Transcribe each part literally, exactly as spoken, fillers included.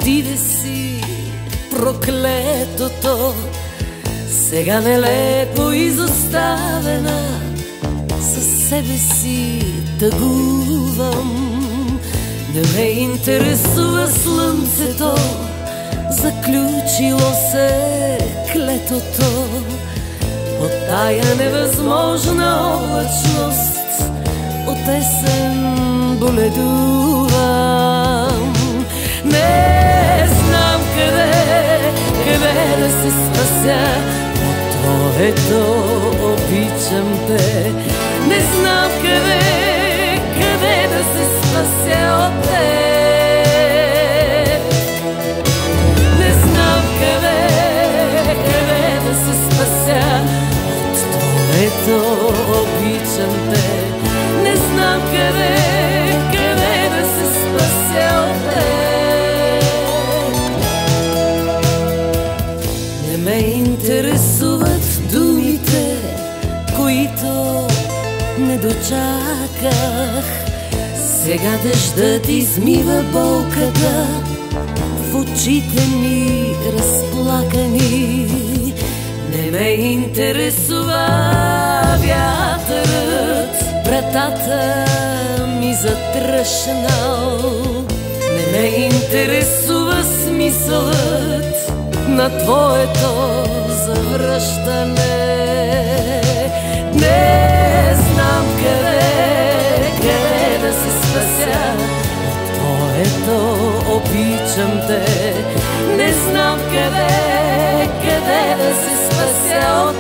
отиде си проклетото, сега нелепо изоставена, със себе си тъгувам. Не ме интересува слънцето, заключило се клетото. От тая невъзможна облачност от есен боледувам. Не знам къде, къде да се спася от твоето обичам те. Не знам къде, къде да се спася от теб. Не знам къде, къде да се спася от твоето обичам те. Не знам къде, къде да се спася от теб. Не ме интересуват думите, които не дочаках. Сега дъждът измива болката в очите ми разплакани. Не ме интересува вятърът, вратата ми затръшнал. Не ме интересува смисълът на твоето завръщане. Не знам къде, къде да се спася от твоето обичам те. Не знам къде, къде да се спася от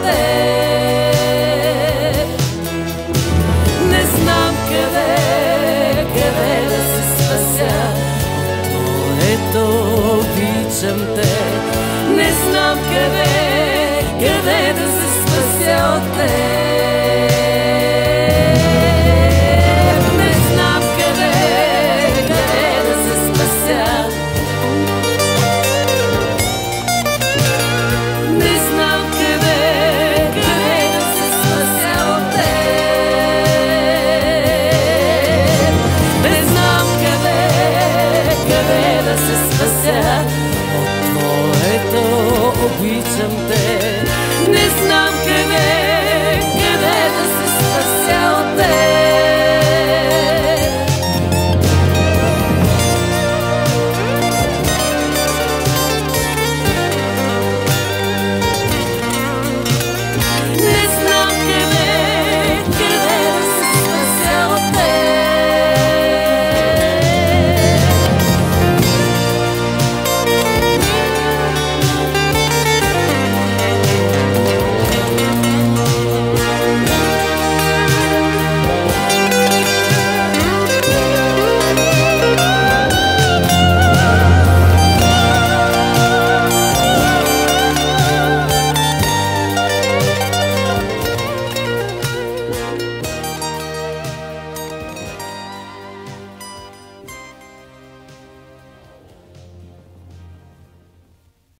теб. Не знам къде, къде да се спася от твоето обичам те. Не знам къде, къде да се спася от теб.